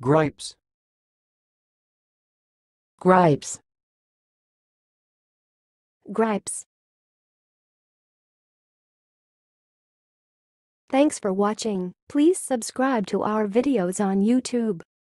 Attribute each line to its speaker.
Speaker 1: gripes,
Speaker 2: gripes,
Speaker 3: gripes. Thanks for watching. Please subscribe to our videos on YouTube.